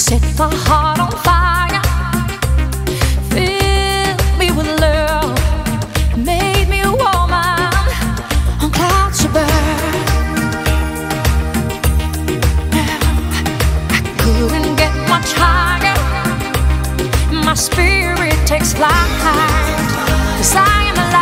set my heart on fire, filled me with love, made me a woman on clouds above. I couldn't get much higher, my spirit takes flight, 'cause I am alive.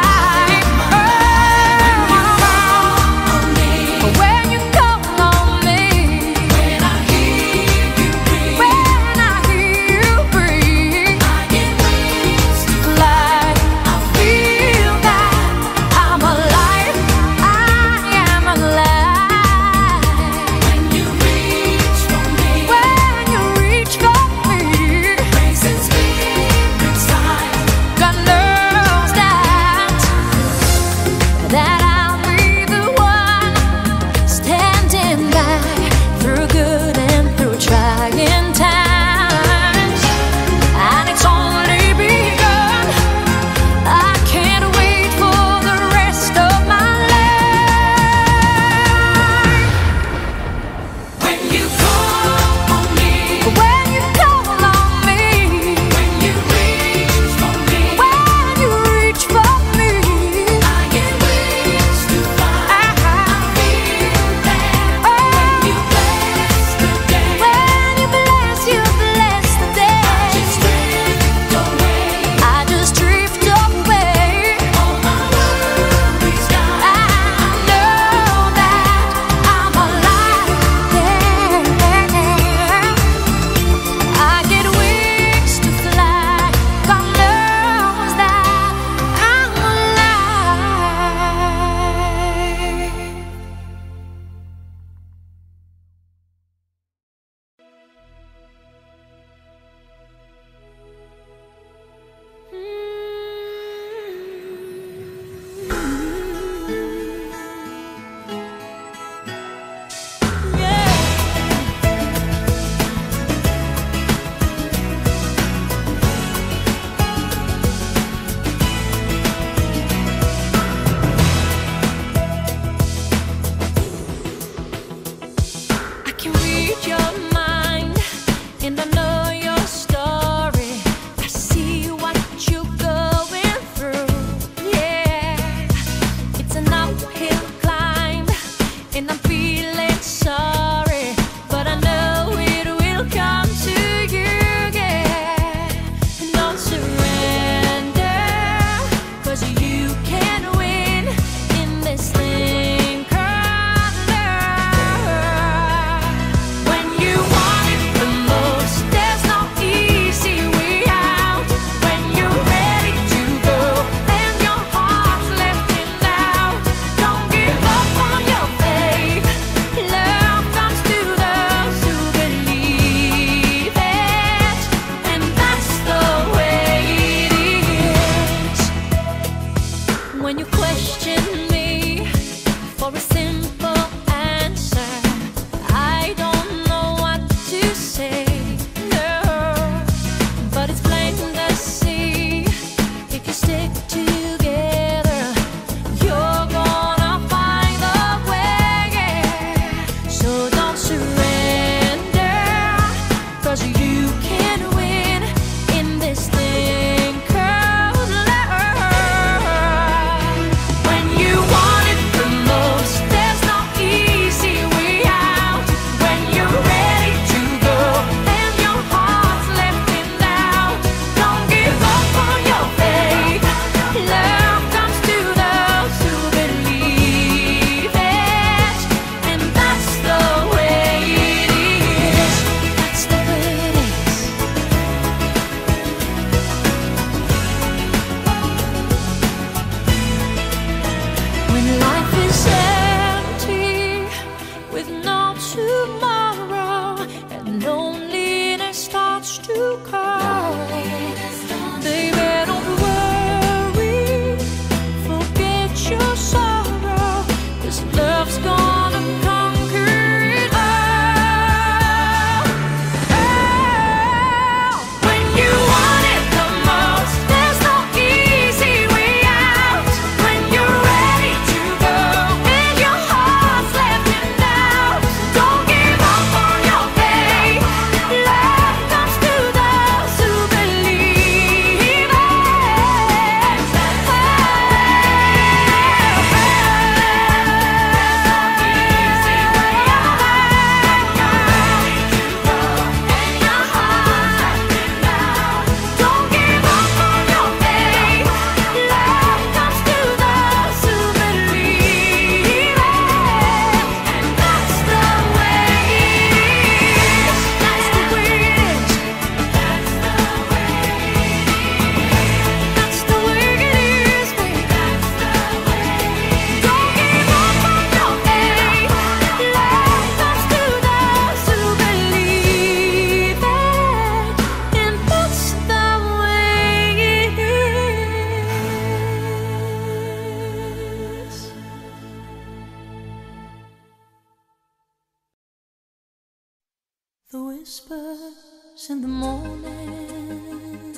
the whispers in the morning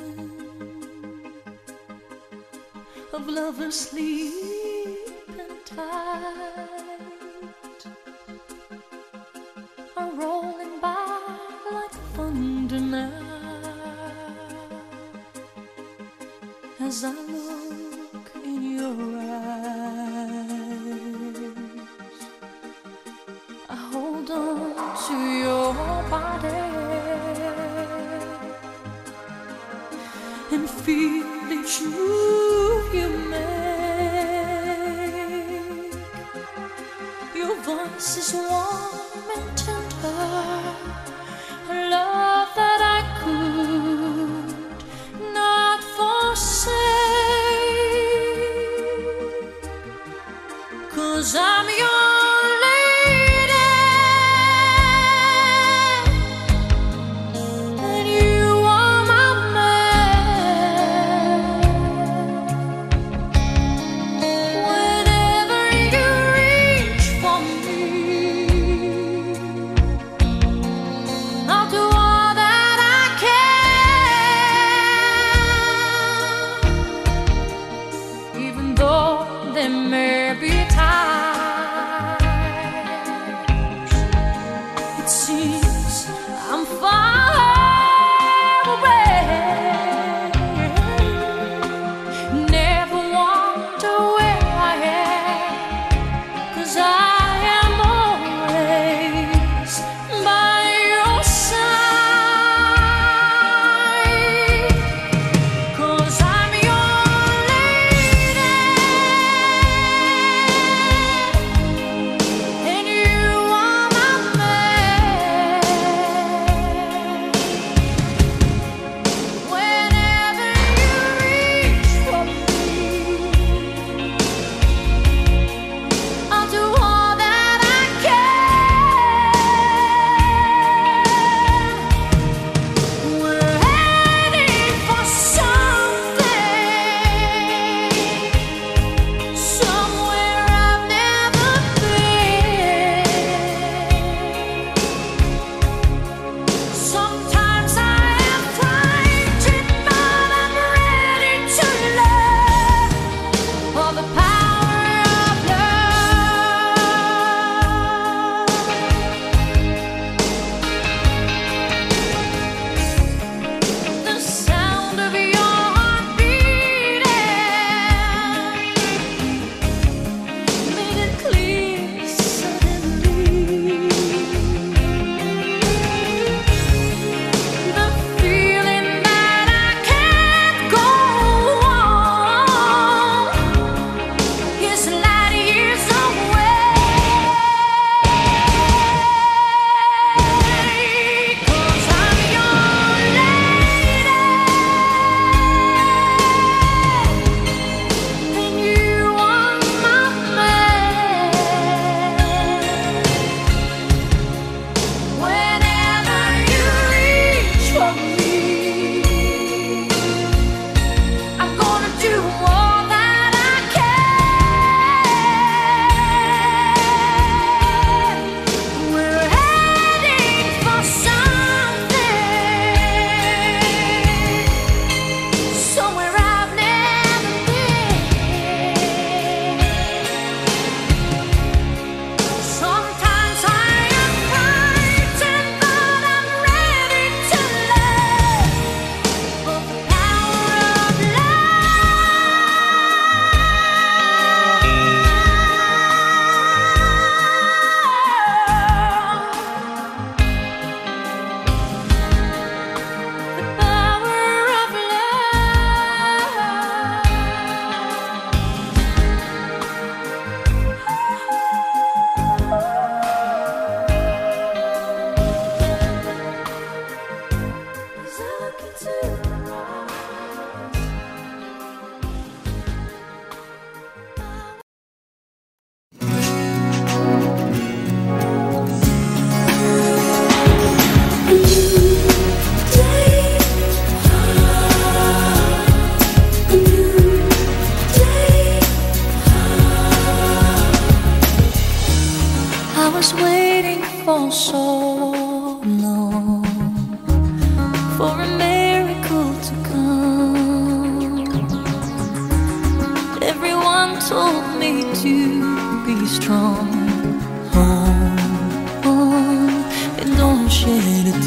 of lovers sleeping tight are rolling by like thunder now. As I look in your eyes, I hold on to your body and feel each move you make. Your voice is warm and tender, a love that I could not forsake, 'cause I'm your lady and you are my man. Whenever you reach for me,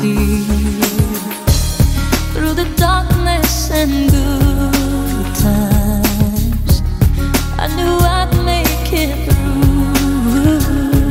through the darkness and good times. I knew I'd make it through,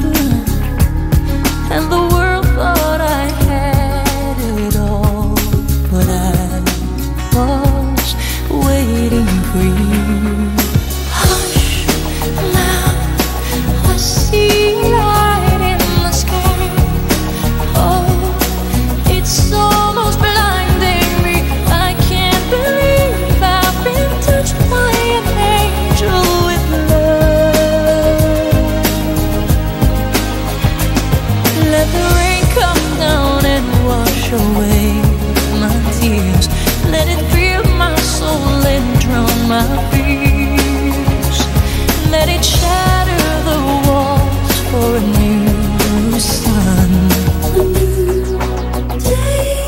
and the world thought I had it all, but I was waiting for you. Hush, now I see light in the sky. Oh, it's almost blinding me. I can't believe I've been touched by an angel with love. Let the rain come down and wash away my tears. Let it fill my soul and drown my fears. Let it shatter the walls for a new sun. A new day.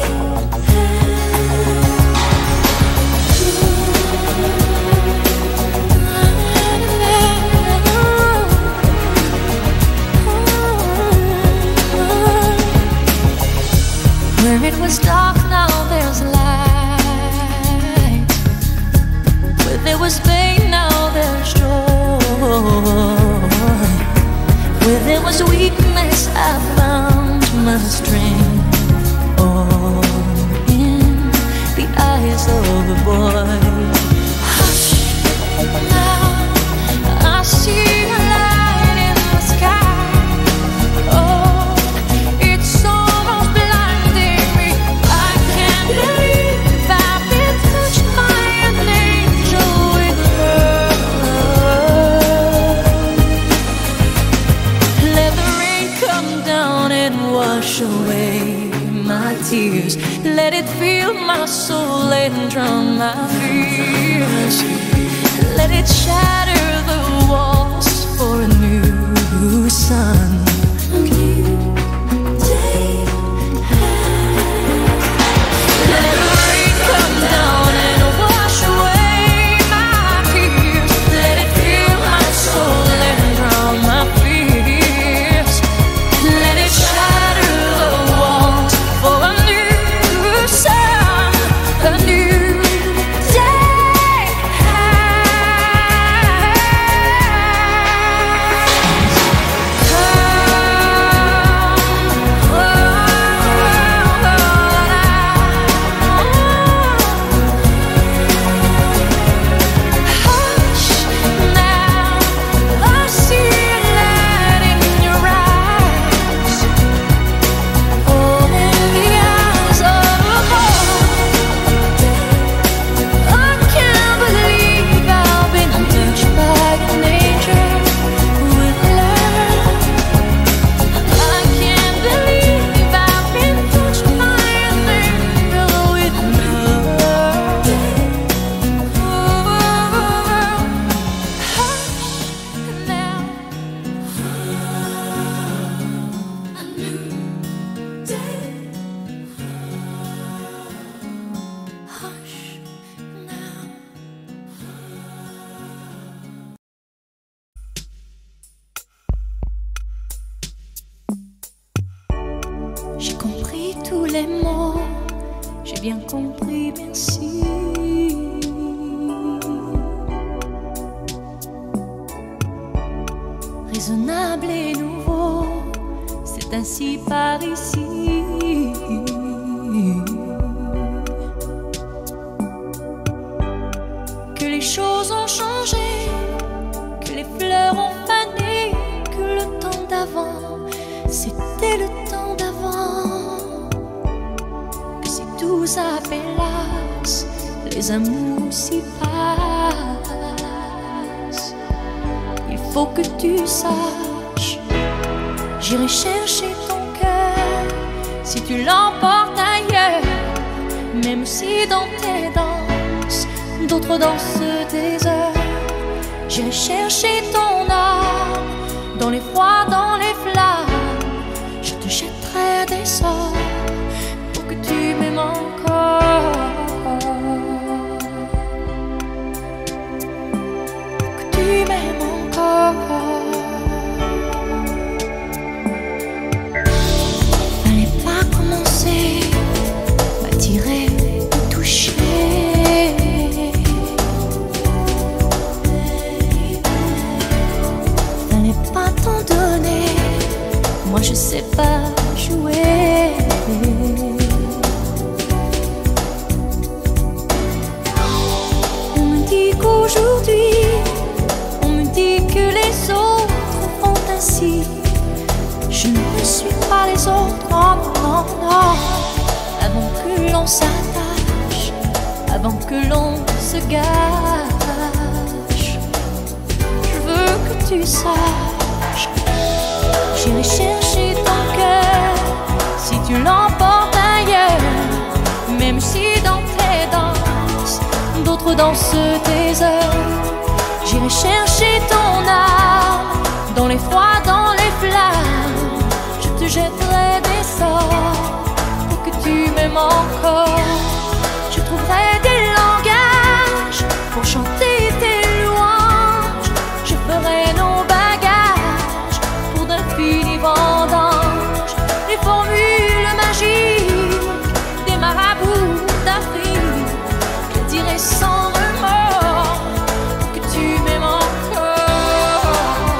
Where it was dark, now there's light. Where there was pain, now there's joy. Where there was weakness, I found my strength. All in the eyes of a boy. Hush, now I see a light in the sky. Oh, it's almost blinding me. I can't believe I've been touched by an angel with love. Let the rain come down and wash away my tears. Let it fill my soul and drown my fears. Let it shatter the walls for a new sun. A new day. Let the rain come down and wash away my tears. Let it fill my soul and drown my fears. Let it shatter the walls for a new sun, a new day. Hush, now I see a light in your eyes. Oh, in the eyes of a boy. I can't believe I've been touched by an angel with love. I can't believe I've been touched by an angel with love. Hush, now a new day. Hush, now. J'ai compris tous les mots, j'ai bien compris, merci. Raisonnable et nouveau, c'est ainsi par ici. Que les choses ont changé, que les fleurs ont fané, que le temps d'avant, c'était le temps d'avant. Que si tout s'appelasse, les amours s'y passent. Il faut que tu saches, j'irai chercher ton cœur si tu l'emportes ailleurs. Même si dans tes danses, d'autres dansent des heures. J'irai chercher ton âme dans les froids, dans les flammes. Je te jetterai des sorts pour que tu m'aimes encore. Pour que tu m'aimes encore. Fallait pas commencer l'on s'attache avant que l'on se gâche. Je veux que tu saches, j'irai chercher ton cœur si tu l'emportes ailleurs. Même si dans tes danses, d'autres dansent tes heures. J'irai chercher ton âme dans les froids, dans les flammes. Je te jetterai des sorts pour que tu m'aimes encore. Je trouverai des langages pour chanter tes louanges. Je ferai nos bagages pour d'infinis vendanges. Les formules magiques des marabouts d'Afrique, je dirai sans remords que tu m'aimes encore.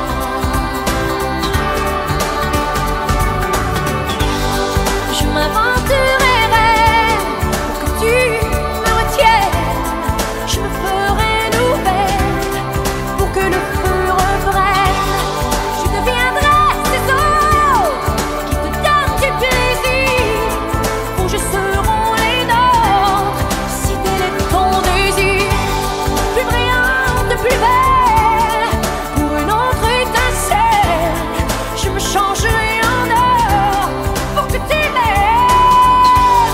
Je m'inventerai pour que tu me retiennes. Je me ferai nouvelle pour que le feu reprenne. Je deviendrai ces autres qui te donnent du plaisir. Vos jeux seront les nôtres si tel est ton désir. Plus brillante, plus belle, pour une autre étincelle. Je me changerai en or pour que tu m'aimes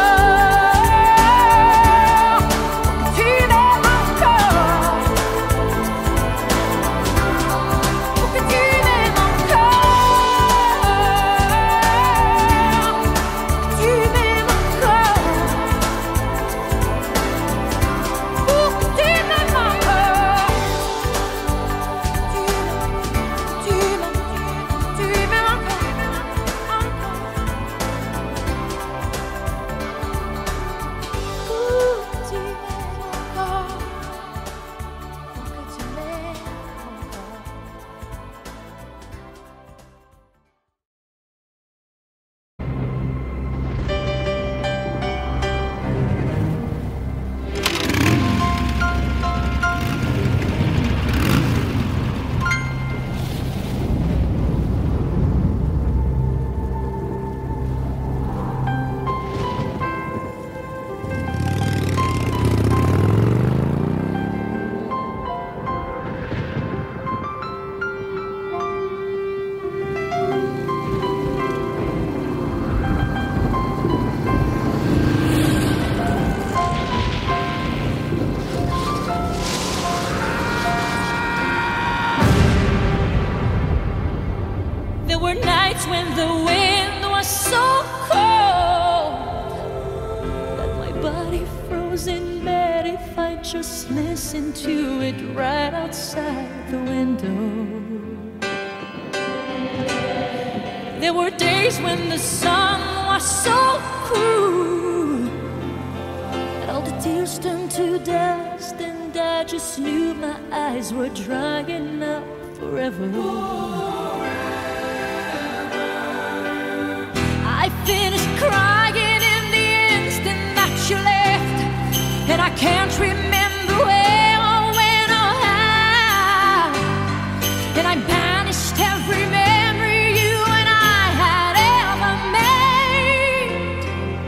encore. Pour que tu m'aimes encore. Pour que tu m'aimes encore. Pour que tu m'aimes encore. Pour que tu m'aimes encore. Tu m'aimes encore. Pour que tu m'aimes encore. Pour que tu m'aimes encore. There were nights when the wind was so cold that my body froze in bed if I just listened to it right outside the window. There were days when the sun was so cruel that all the tears turned to dust, and I just knew my eyes were drying up forever. I finished crying in the instant that you left, and I can't remember where or when or how. And I banished every memory you and I had ever made.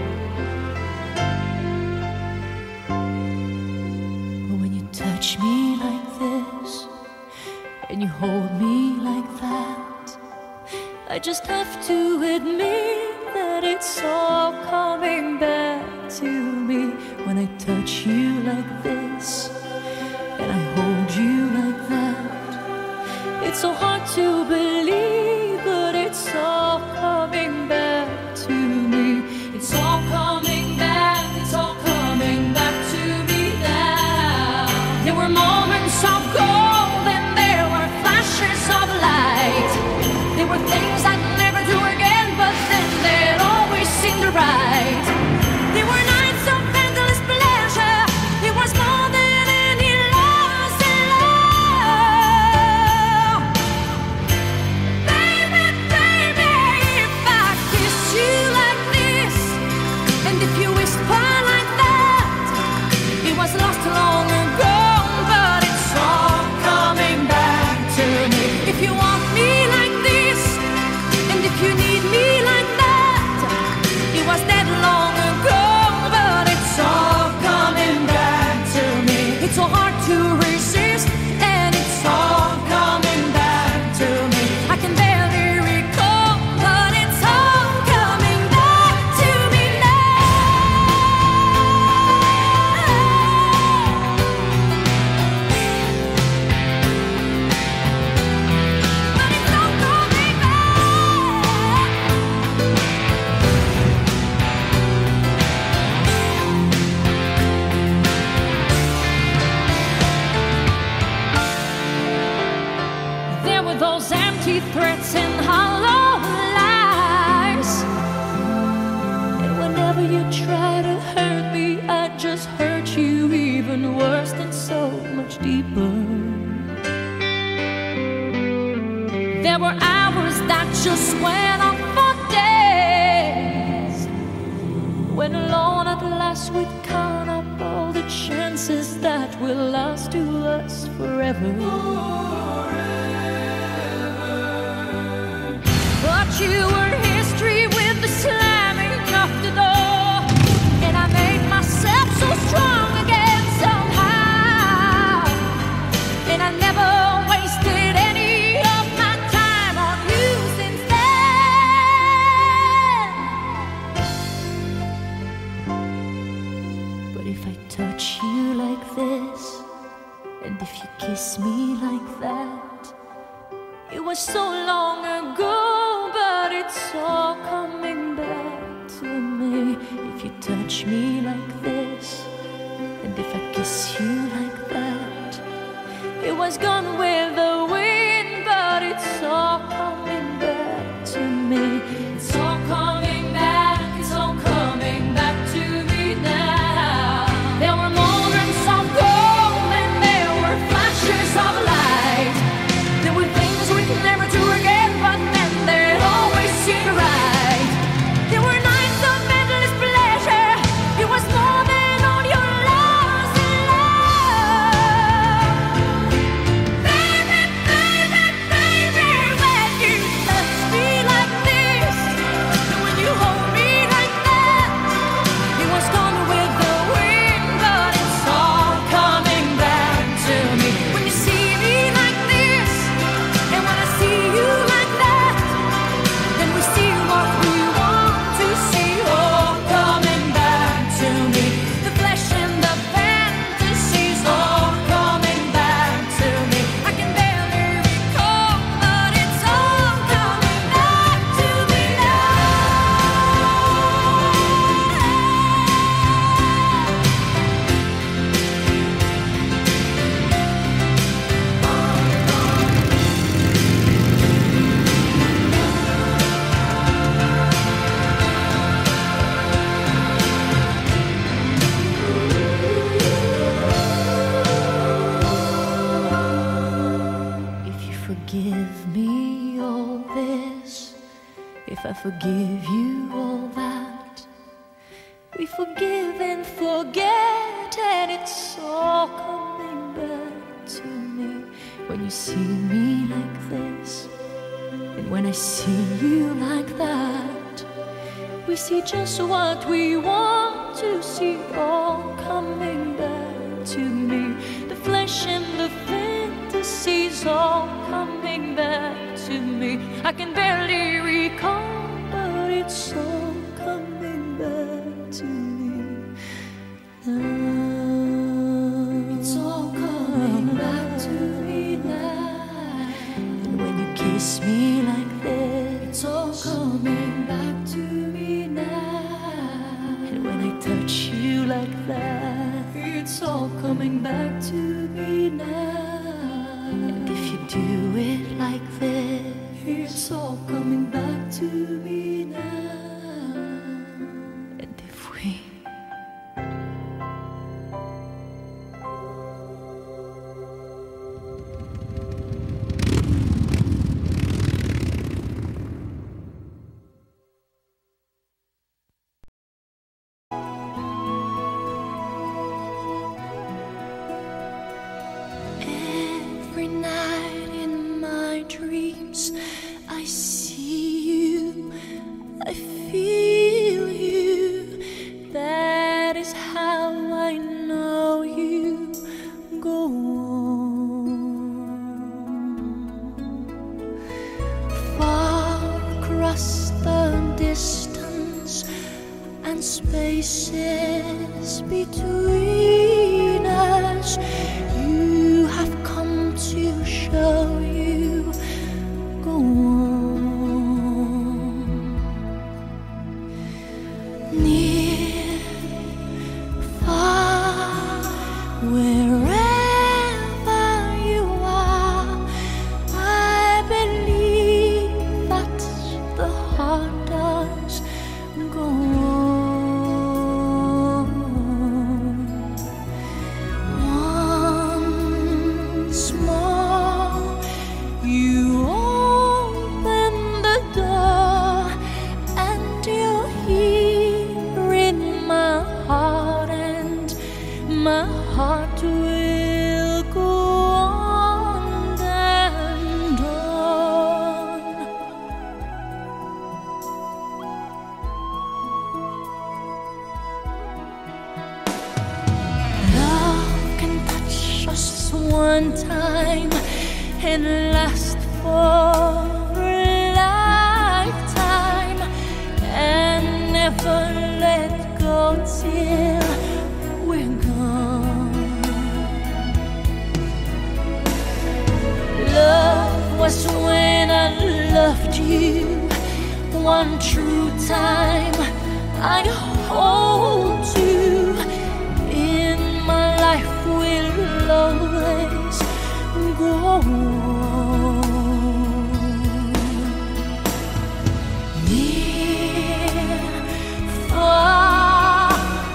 But when you touch me like this, and you hold me like that, I just have to admit that it's all coming back to me. When I touch you like this and I hold you like that, it's so hard to believe, but it's all coming back to me. It's all coming back, it's all coming back to me now. There were moments of gold and there were flashes of light. There were things I'd never do again, but then they'd always seem right. There were nights of endless pleasure. It was more than any loss in love. Baby, baby, if I kiss you like this, and if you whisper like that, it was lost long ago, but it's all coming back to me. If you want me like this, and if you need me like that, it was dead long ago, just hurt you even worse than so much deeper. There were hours that just went on for days, when alone at last we'd count up all the chances that will last to us forever. But you were history with the slamming of the door, and I made myself so strong again somehow, and I never wasted any of my time on you since then. But if I touch you like this, and if you kiss me like that, it was so long ago, but it's all coming back to me. If you touch me like this, and if I kiss you like that, it was gone with the wind, but it's all coming back to me. It's all coming back, it's all coming back to me now. There were moments of gold and there were flashes of light. There were things we could never do again, but then they'd always seem right. There were nights of endless pleasure. It was more than all your loves in love. Baby, baby, baby, when you touch me like this, and when you hold me like that, it was gone with the wind, but it's all coming back to me. When you see me like this, and when I see you like that, then we see what we want to see, all coming back to me. The flesh and the fantasies, all coming back to me. I can barely recall, but it's all coming back to me If you forgive me all this, if I forgive you all that, we forgive and forget, and it's all coming back to me. When you see me like this, and when I see you like that, we see just what we want to see, all coming back to me. The flesh and the fantasies, all coming back to me. I can barely recall, but it's all coming back to me now. It's all coming back to me now. And when you kiss me like this, it's all coming back to me now. And when I touch you like that, it's all coming back to me now. And if you do it like this, it's all coming back to me now. And if we every night in my dreams, I see you, I feel you. That is how I know you go on. Far across the distance and spaces between us, you have come to show you go on. Near, far, wherever you are, I believe that the heart does go on. one time and last for a lifetime, and never let go till we're gone. Love was when I loved you one true time. I hold you in my life, will always go on. Near, far,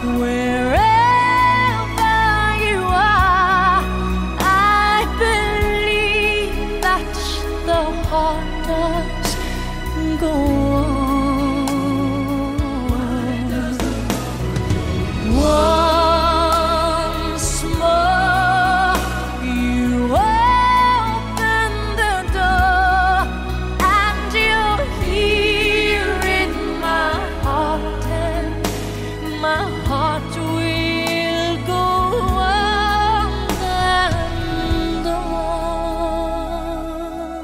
wherever you are, I believe that the heart does go on. Once more, you open the door, and you're here in my heart, and my heart will go on and on.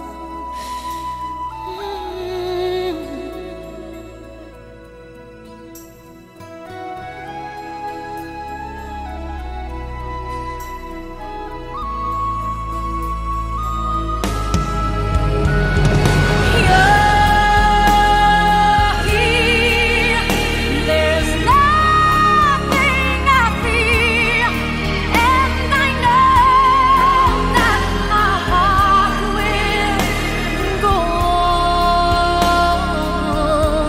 There's nothing I feel, and I know that my heart will go on.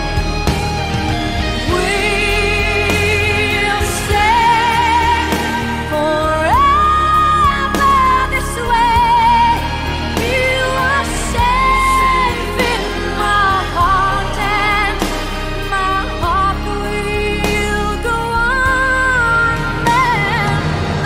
We'll stay forever this way. You are safe in my heart, and my heart will go on and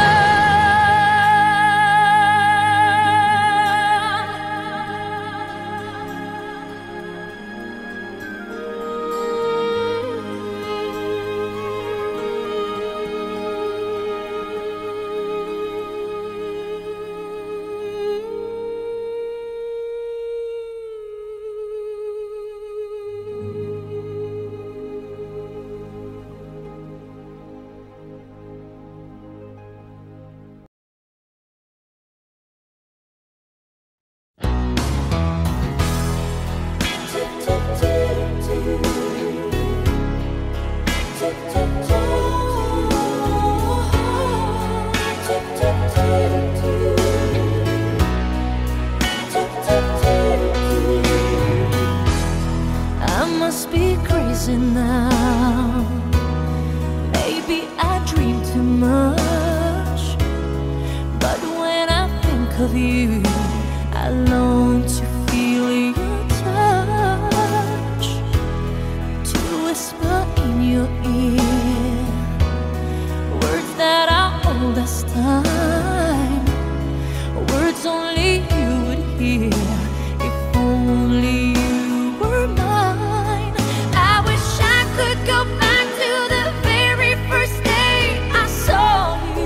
I must be crazy now. Maybe I dream too much, but when I think of you, I long to feel your touch, to whisper in your ear words that are old as time, words only you would hear if only you were mine. I wish I could go back to the very first day I saw you.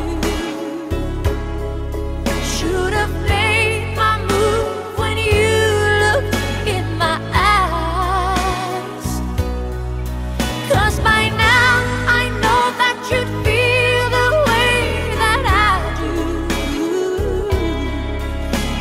Should have made my move when you looked in my eyes, 'cause by now I know that you'd feel the way that I do.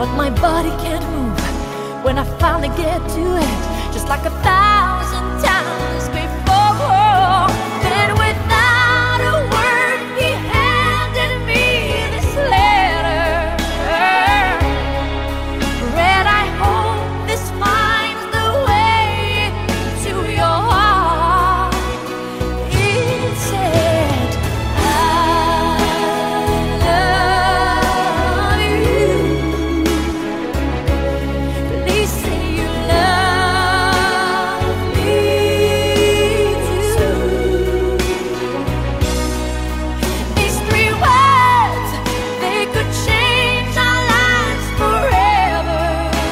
but my body can't move when I finally get to it, just like 1,000 times before. Then without a word, he handed me this letter. Read, I hope this finds the way to your heart. It said, I love you. Please say you love me too. These 3 words, they could change our lives forever.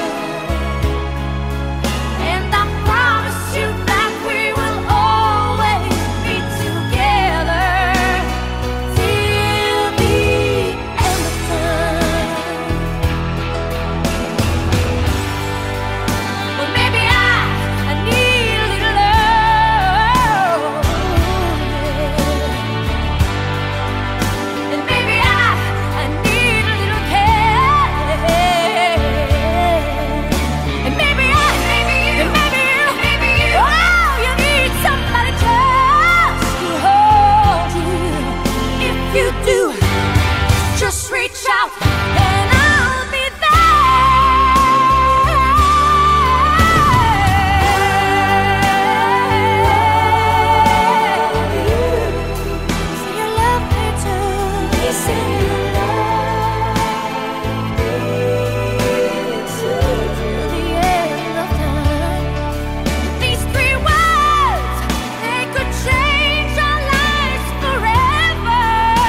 And I promise you that we will always be together till the end of time. Well, maybe I need a little love, and maybe I need a little care, and maybe you, oh, you need somebody just to hold you. If you do, just reach out and I'll be there. Say you love me too. You say you love me too. Till the end of time. These 3 words, they could change our lives forever.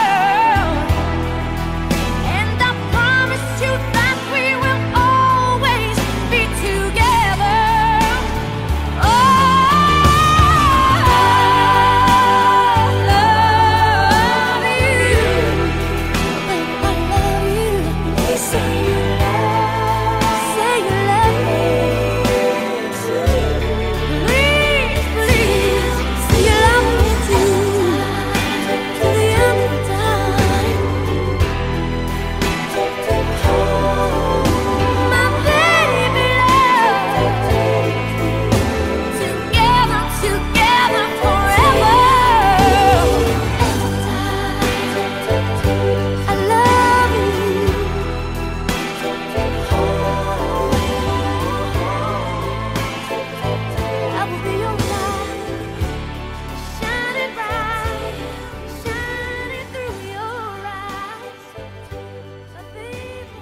And I promise you that we will always be together. Oh, I love you. I love you. Please say you love me too. Please, please, say you love me too. Till the end of time. My baby love. Together, together forever. I love you. I will be your light, shining bright, shining through your eyes. My baby,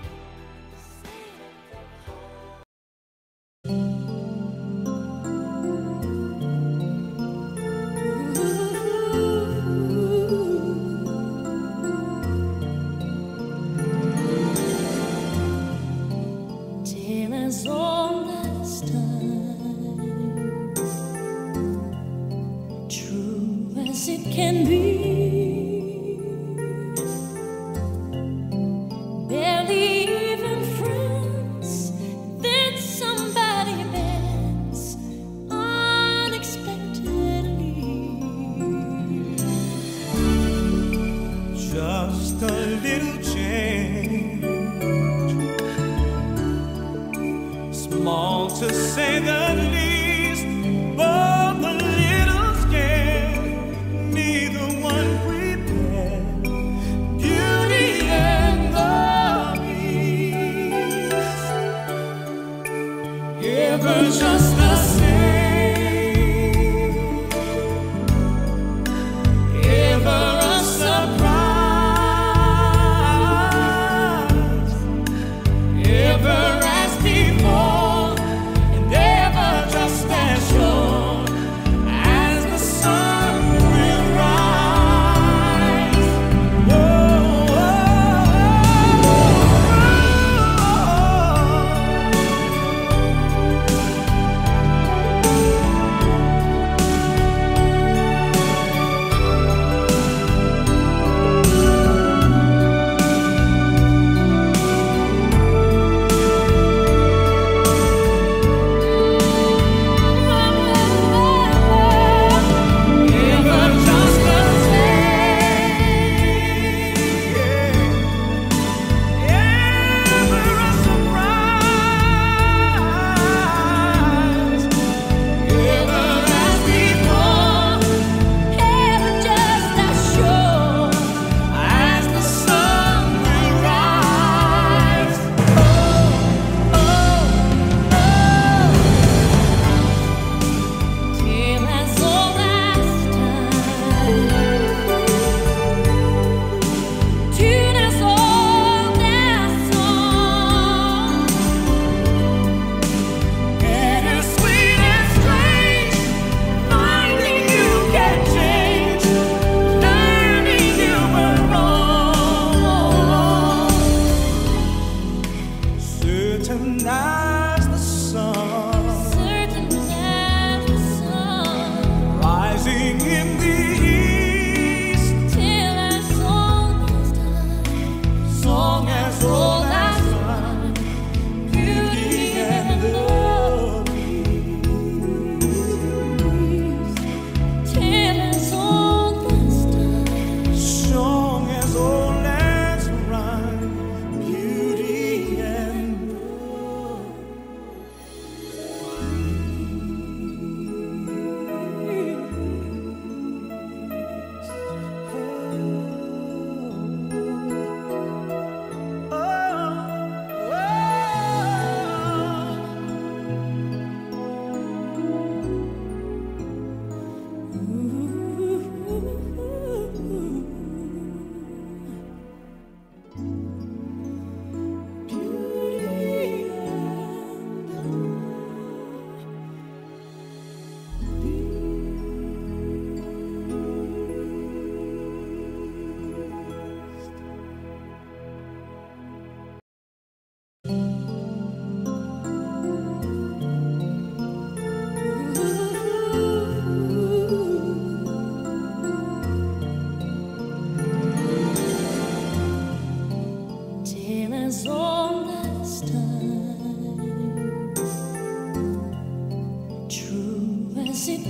till as old as time, true as it can be. Barely even friends, then somebody bends unexpectedly. Just a little change, small to say the least, both a little scared, neither one prepared. Beauty and the Beast, ever just the same, ever a surprise, ever as before, and ever just as sure as the sun will rise.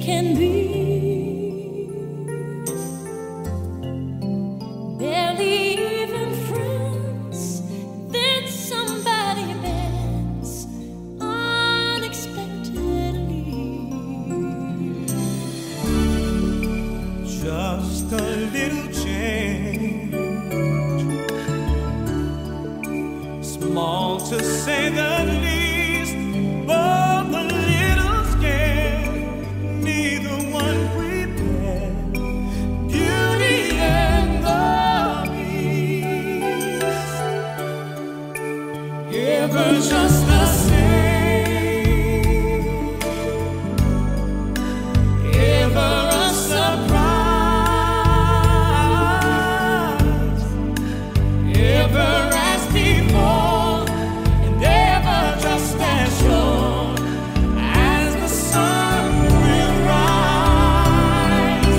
can be. Barely even friends, then somebody bends unexpectedly. Just a little change, small to say the least, but the little scared, neither one prepared. Beauty and the Beast, ever just the same, ever a surprise, ever as before, and ever just as sure as the sun will rise.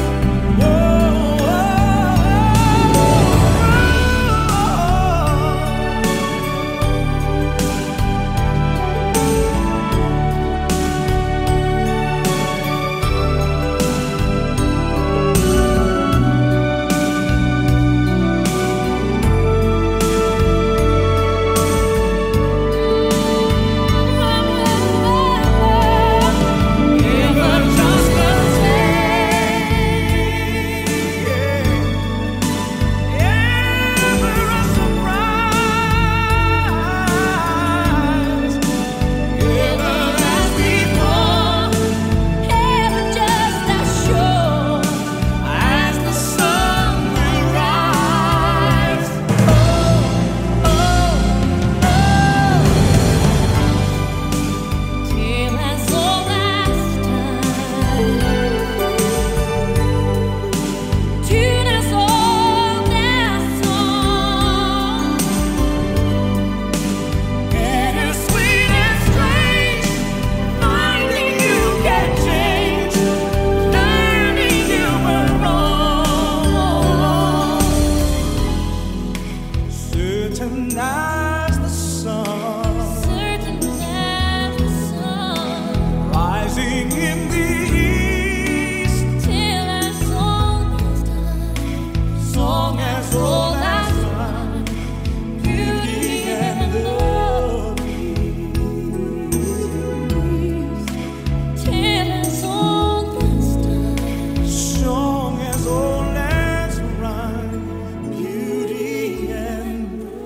Ever just the same, ever a surprise, ever as before, Ever just as sure. as the sun will rise. Till as old as time, tune as old as song, Bittersweet and strange, finding you can change, learning you were wrong. Certain as the sun, certain as the sun, rising in the east, till as old as time, song as old as time, beauty and the till as old as time. song as old as rhyme, beauty and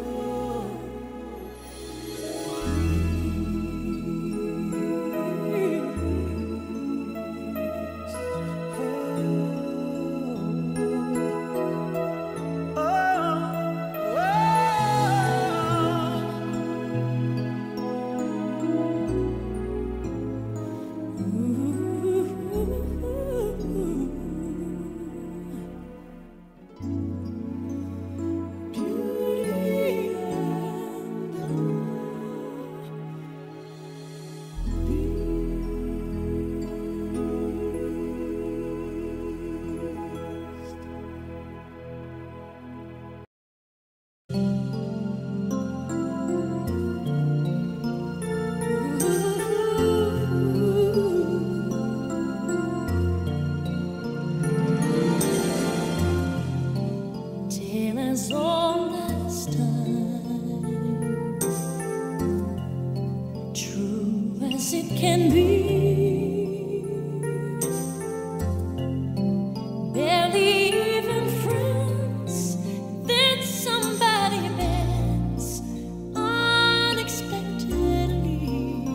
Till as old as time, true as it can be. Barely even friends, then somebody bends unexpectedly.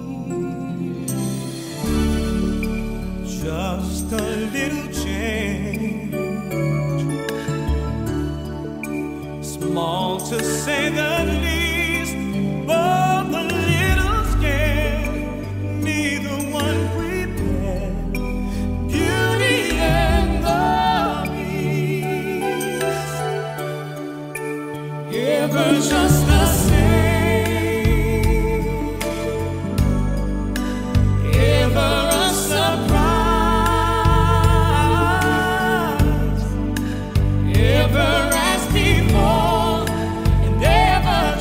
just a little change, small to say the least, but the little scared, neither one prepared. Beauty and the Beast, ever just the same, ever a surprise, ever as before, and ever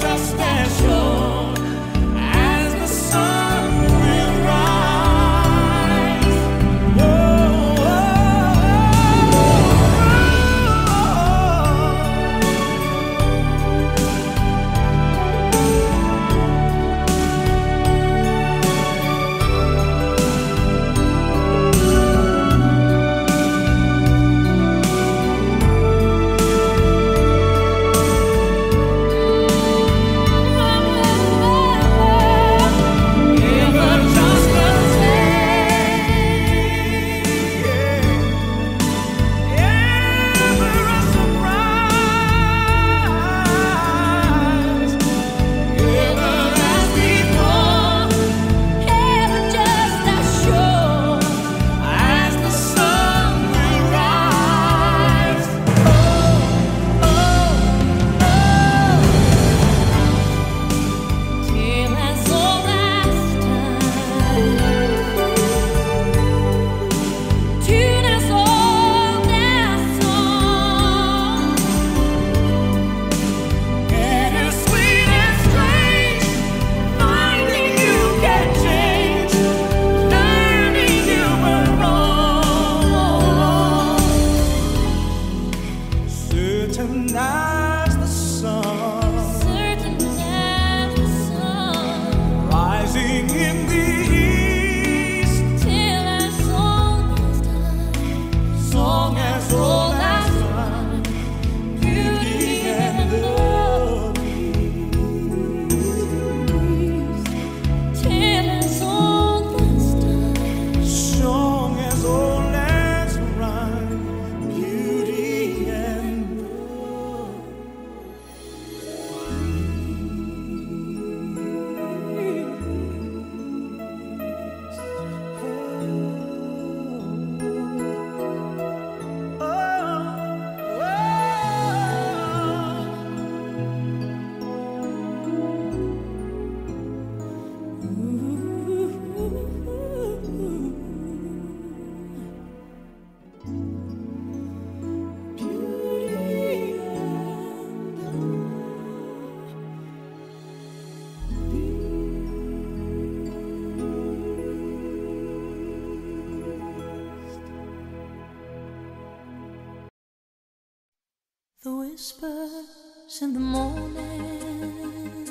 whispers in the morning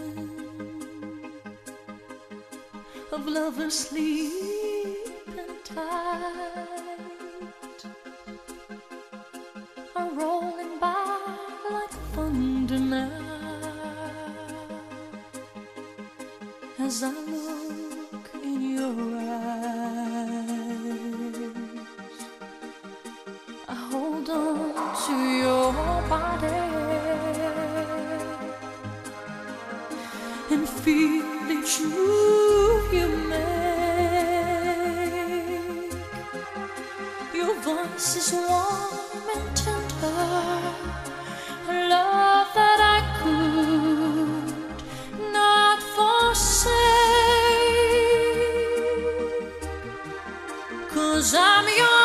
of lovers sleeping tight are rolling by like thunder now as I look in your eyes. I hold on to your body and feel each move you make. Your voice is warm and tender, a love that I could not forsake, 'cause I'm your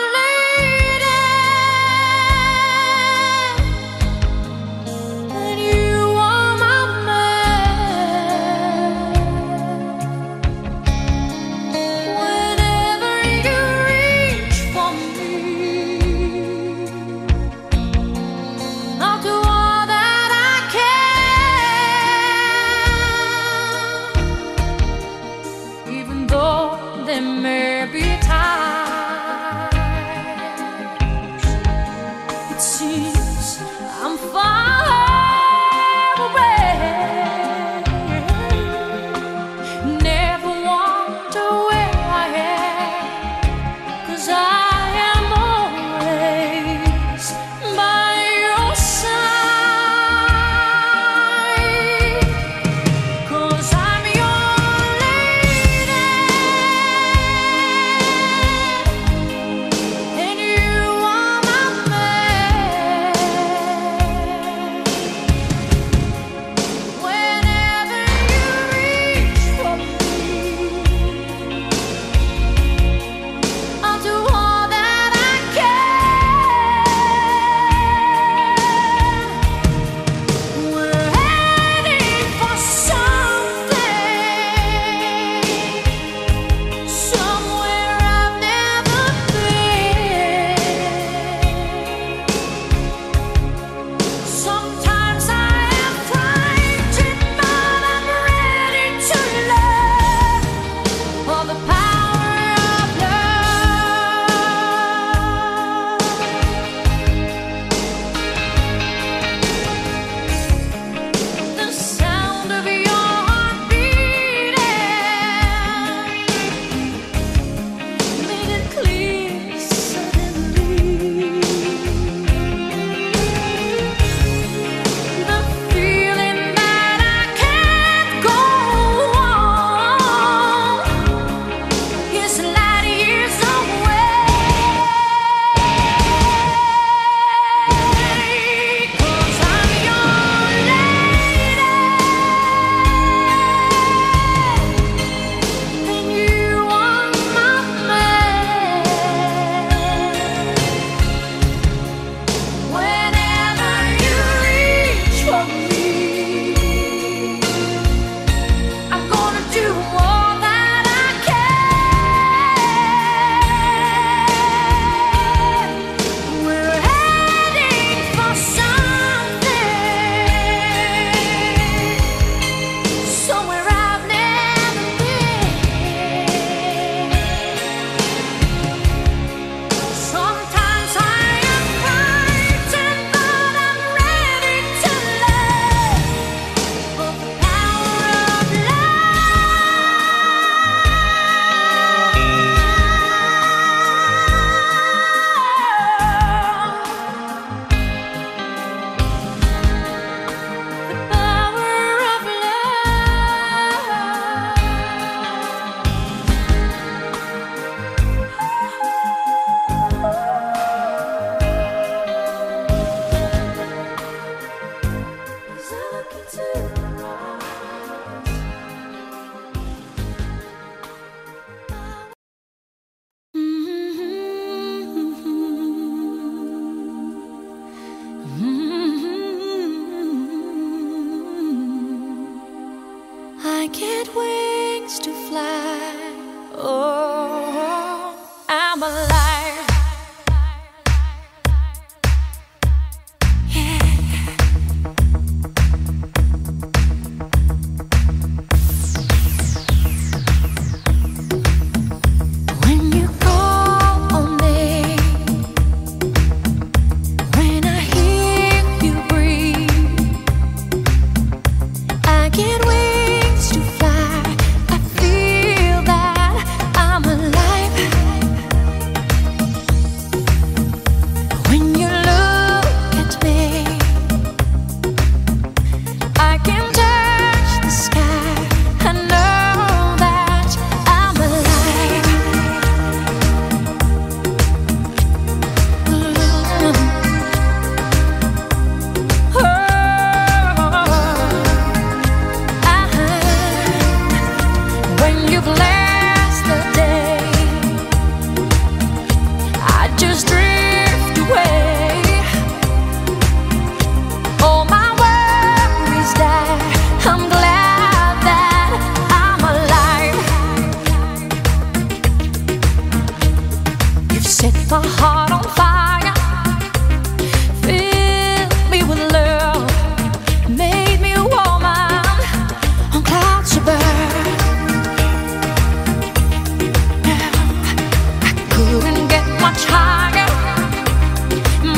I'm alive. Yeah.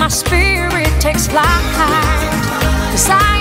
spirit takes flight. 'Cause I